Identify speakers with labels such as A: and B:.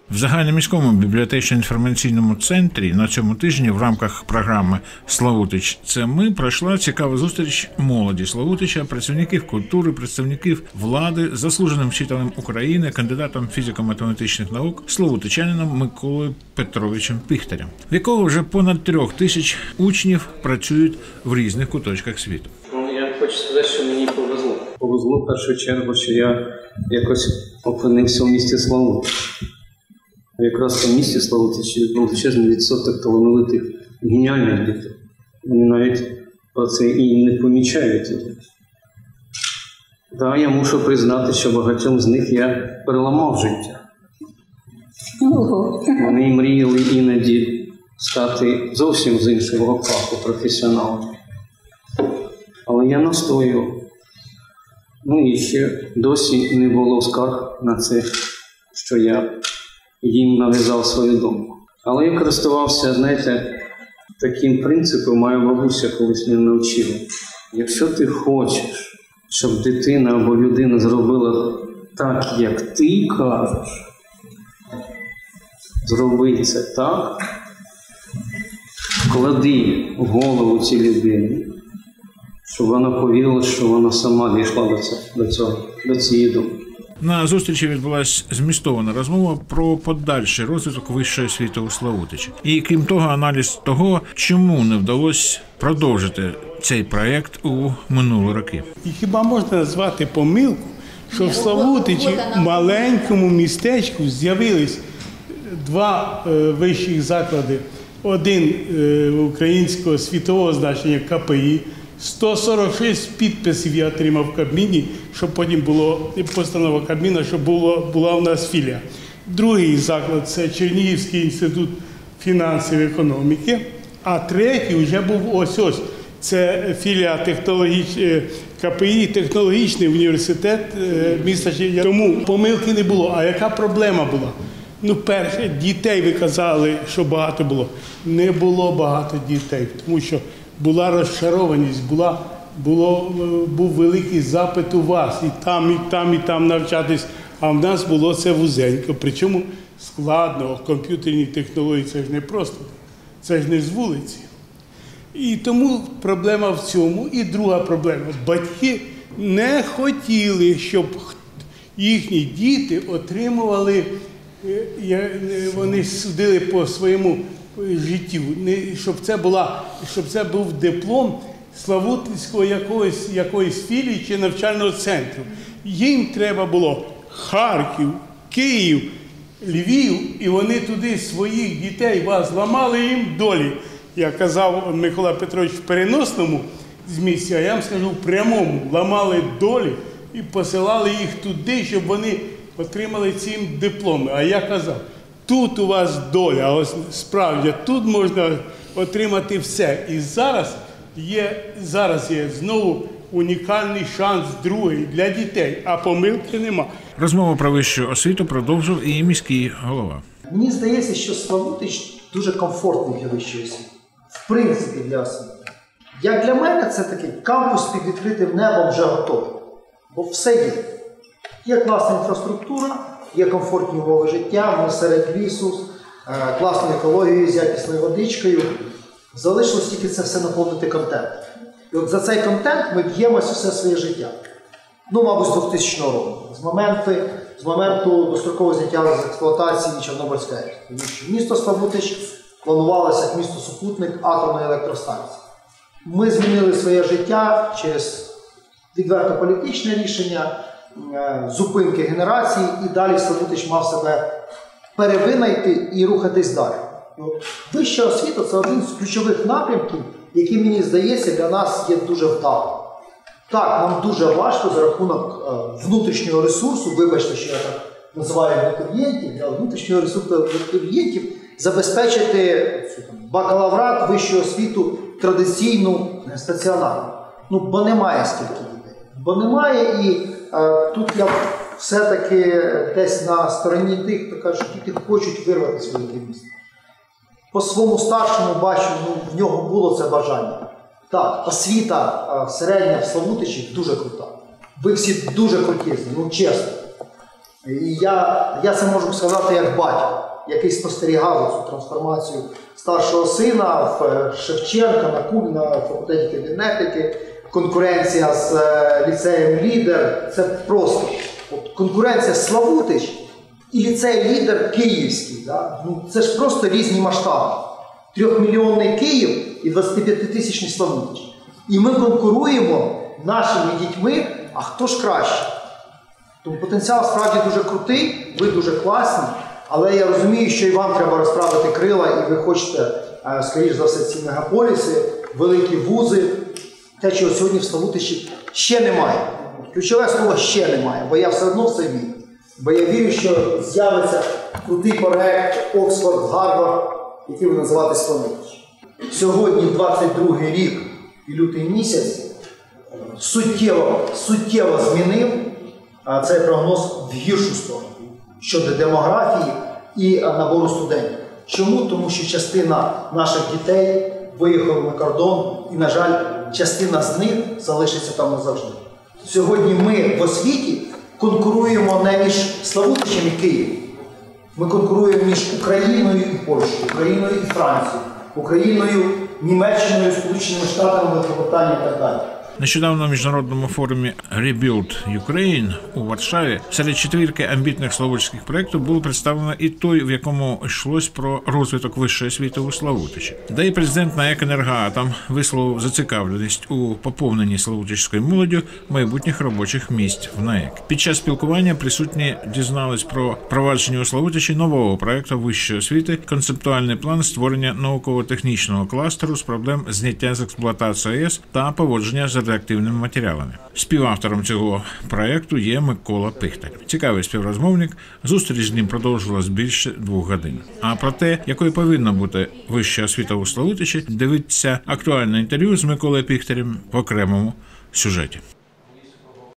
A: В загальноміському бібліотечно-інформаційному центрі на цьому тижні в рамках програми «Славутич – це ми» пройшла цікава зустріч молоді Славутича, працівників культури, представників влади, заслуженим вчителем України, кандидатом фізико-математичних наук, славутичанином Миколою Петровичем Піхтарем, в якого вже понад 3000 учнів працюють в різних куточках світу.
B: Я хочу сказати, що мені повезло. Повезло в першу чергу, що я якось опинився в місті Славутич. Якраз в місті Славутичі величезний відсоток талановитих, геніальних дітей. Вони навіть про це і не помічають. Так, я мушу признати, що багатьом з них я переламав життя. Вони мріяли іноді стати зовсім з іншого фаху професіоналом. Але я настоював. І ще досі не було скарг на це, що я їм нав'язав свою думку. Але я користувався, таким принципом моя бабуся колись мене навчила. Якщо ти хочеш, щоб дитина або людина зробила так, як ти кажеш, зроби це так, вклади в голову цій людини, щоб вона повірила, що вона сама дійшла до цієї думки.
A: На зустрічі відбулася змістована розмова про подальший розвиток вищої освіти у Славутичі. І крім того, аналіз того, чому не вдалося продовжити цей проєкт у минулі роки.
C: І хіба можна назвати помилку, що в Славутичі, маленькому містечку, з'явились два вищих заклади. Один українського світового значення КПІ, 146 підписів я отримав в Кабміні, щоб потім було постанова Кабміна, щоб була у нас філія. Другий заклад – це Чернігівський інститут фінансів і економіки, а третій вже був ось. Це філія КПІ, технологічний університет міста Чернігів. Тому помилки не було. А яка проблема була? Перше, дітей ви казали, що багато було. Не було багато дітей, тому що була розчарованість, був великий запит у вас, і там навчатись, а в нас було це вузенько, причому складно, комп'ютерні технології, це ж не просто, це ж не з вулиці. І тому проблема в цьому. І друга проблема. Батьки не хотіли, щоб їхні діти отримували, вони судили по своєму життю, щоб це був диплом Славутицького якоїсь філії чи навчального центру. Їм треба було Харків, Київ, Львів, і вони туди своїх дітей вас ламали їм долі. Я казав Микола Петрович в переносному змісті, а я вам скажу в прямому. Ламали долі і посилали їх туди, щоб вони отримали ці дипломи. А я казав, тут у вас доля, а ось справді тут можна отримати все. І зараз є знову унікальний шанс другий для дітей, а помилки нема.
A: Розмову про вищу освіту продовжив і міський голова.
D: Мені здається, що Славутич дуже комфортний для вищої освіти. В принципі, для освіти. Як для мене, це такий кампус під відкритим небом вже готовий. Бо все є. Є класна інфраструктура, є комфортні умови життя, ми серед лісу, класну екологію з якісною водичкою. Залишилось тільки це все наповнити контентом. І от за цей контент ми б'ємося все своє життя. Мабуть, з 2000 року. З моменту дострокового зняття з експлуатації Чорнобильської АЕС. Тому що місто Славутич планувалося як місто-супутник атомної електростанції. Ми змінили своє життя через відверто політичне рішення, зупинки генерації, і далі Славутич мав себе перевинайти і рухатись далі. Вища освіта – це один з ключових напрямків, який, мені здається, для нас є дуже вдалим. Так, нам дуже важко за рахунок внутрішнього ресурсу, вибачте, що я так називаю абітурієнтів, для внутрішнього ресурсу абітурієнтів забезпечити бакалаврат, вищу освіту традиційну, стаціонарну. Бо немає стільки дітей. Бо немає, і тут я все-таки десь на стороні тих, хто каже, що діти хочуть вирвати своє місце. По своєму старшому бачу, в нього було це бажання. Так, освіта середня в Славутичі дуже крута. Ви всі дуже крутізні, чесно. І я це можу сказати як батько, який спостерігав цю трансформацію старшого сина в Шевченка, на факультеті кібернетики, конкуренція з ліцеєм «Лідер». Це просто конкуренція Славутич і ліцей «Лідер» київський. Да? Ну, це ж просто різні масштаби. 3-мільйонний Київ і 25-тисячний Славутич. І ми конкуруємо нашими дітьми, а хто ж краще? Тому потенціал справді дуже крутий, ви дуже класні, але я розумію, що і вам треба розправити крила, і ви хочете, скоріш за все, ці мегаполіси, великі вузи. Те, чого сьогодні в Славутичі ще немає. Ключове слово «ще немає», бо я все одно в це вірю. Бо я вірю, що з'явиться крутий проект Оксфорд, Гарвард, який буде називати Славутич. Сьогодні 22-й рік і лютий місяць суттєво змінив цей прогноз в гіршу сторону щодо демографії і набору студентів. Чому? Тому що частина наших дітей виїхала на кордон і, на жаль, частина з них залишиться там назавжди. Сьогодні ми в освіті конкуруємо не між Славутичем і Києвом. Ми конкуруємо між Україною і Польщею, Україною і Францією, Україною, Німеччиною, Сполученими Штатами, Великобританією і так далі.
A: Нещодавно на міжнародному форумі Rebuild Ukraine у Варшаві серед четвірки амбітних славутських проєктів було представлено і той, в якому йшлось про розвиток вищої освіти у Славутичі. Де і президент НАЕК «Енергоатом» висловив зацікавленість у поповненні славутичською молоддю майбутніх робочих місць в НАЕК. Під час спілкування присутні дізнались про провадження у Славутичі нового проєкту вищої освіти, концептуальний план створення науково-технічного кластеру з проблем зняття з експлуатації АЕС та поводження з радіоактивними матеріалами. Співавтором цього проєкту є Микола Пихтар. Цікавий співрозмовник. Зустріч з ним продовжилась більше 2 годин. А про те, якою повинна бути вища освіта у Славутичі, дивіться актуальне інтерв'ю з Миколою Пихтарем в окремому сюжеті.